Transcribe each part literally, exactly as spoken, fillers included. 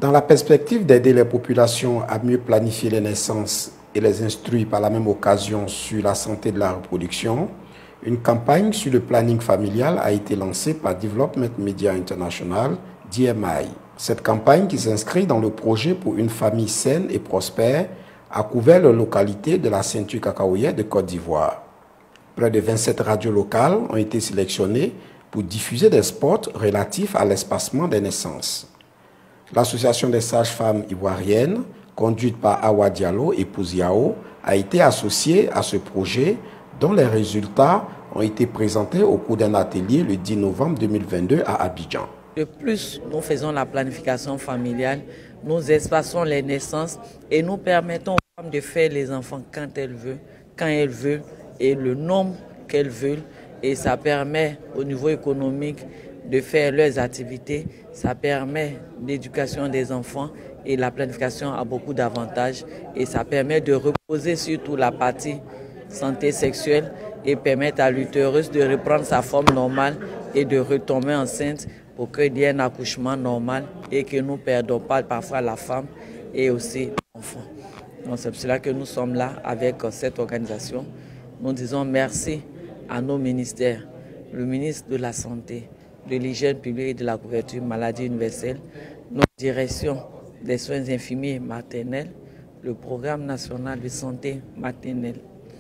Dans la perspective d'aider les populations à mieux planifier les naissances et les instruire par la même occasion sur la santé de la reproduction, une campagne sur le planning familial a été lancée par Development Media International, D M I. Cette campagne, qui s'inscrit dans le projet pour une famille saine et prospère, a couvert les localités de la ceinture cacaoyère de Côte d'Ivoire. Près de vingt-sept radios locales ont été sélectionnées pour diffuser des spots relatifs à l'espacement des naissances. L'Association des sages-femmes ivoiriennes, conduite par Awa Diallo et Pouziao, a été associée à ce projet dont les résultats ont été présentés au cours d'un atelier le dix novembre deux mille vingt-deux à Abidjan. De plus, nous faisons la planification familiale, nous espaçons les naissances et nous permettons aux femmes de faire les enfants quand elles veulent, quand elles veulent et le nombre qu'elles veulent. Et ça permet au niveau économique de faire leurs activités, ça permet l'éducation des enfants et la planification a beaucoup d'avantages et ça permet de reposer surtout la partie santé sexuelle et permettre à l'utérus de reprendre sa forme normale et de retomber enceinte pour qu'il y ait un accouchement normal et que nous ne perdons pas parfois la femme et aussi l'enfant. Donc c'est pour cela que nous sommes là avec cette organisation. Nous disons merci à nos ministères, le ministre de la Santé, de l'hygiène publique et de la couverture maladie universelle, notre direction des soins infirmiers maternels, le programme national de santé maternelle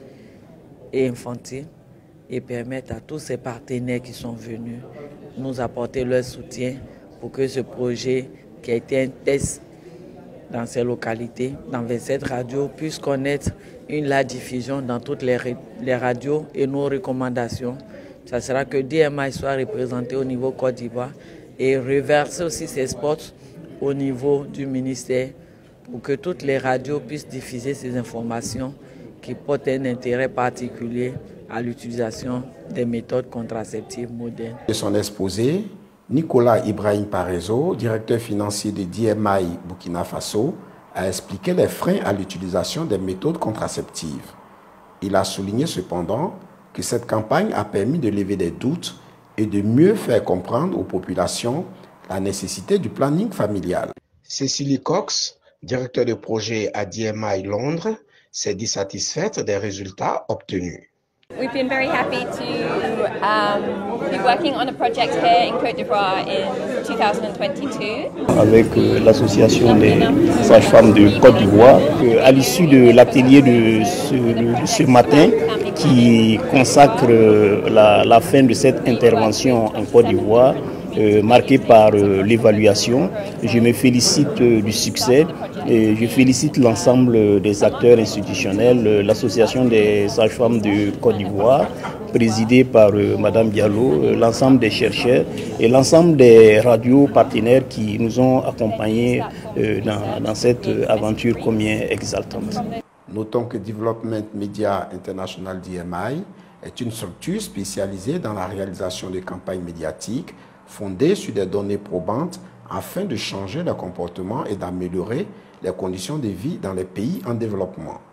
et infantile et permettre à tous ces partenaires qui sont venus nous apporter leur soutien pour que ce projet qui a été un test dans ces localités, dans vingt-sept radios, puisse connaître une large diffusion dans toutes les, les radios et nos recommandations. Ça sera que D M I soit représenté au niveau Côte d'Ivoire et reverser aussi ces spots au niveau du ministère pour que toutes les radios puissent diffuser ces informations qui portent un intérêt particulier à l'utilisation des méthodes contraceptives modernes. De son exposé, Nicolas Ibrahim Parezo, directeur financier de D M I Burkina Faso, a expliqué les freins à l'utilisation des méthodes contraceptives. Il a souligné cependant que cette campagne a permis de lever des doutes et de mieux faire comprendre aux populations la nécessité du planning familial. Cécilie Cox, directeur de projet à D M I Londres, s'est dit satisfaite des résultats obtenus. We've been very happy to um, be working on a project here in Côte d'Ivoire in two thousand twenty-two. Avec euh, l'association des sages-femmes de Côte d'Ivoire, euh, à l'issue de l'atelier de ce, de ce matin qui consacre euh, la, la fin de cette intervention en Côte d'Ivoire, Euh, marqué par euh, l'évaluation. Je me félicite euh, du succès et je félicite l'ensemble des acteurs institutionnels, euh, l'association des sages-femmes de Côte d'Ivoire, présidée par euh, Madame Diallo, euh, l'ensemble des chercheurs et l'ensemble des radios partenaires qui nous ont accompagnés euh, dans, dans cette aventure combien exaltante. Notons que Development Media International D M I est une structure spécialisée dans la réalisation de campagnes médiatiques fondées sur des données probantes afin de changer le comportement et d'améliorer les conditions de vie dans les pays en développement.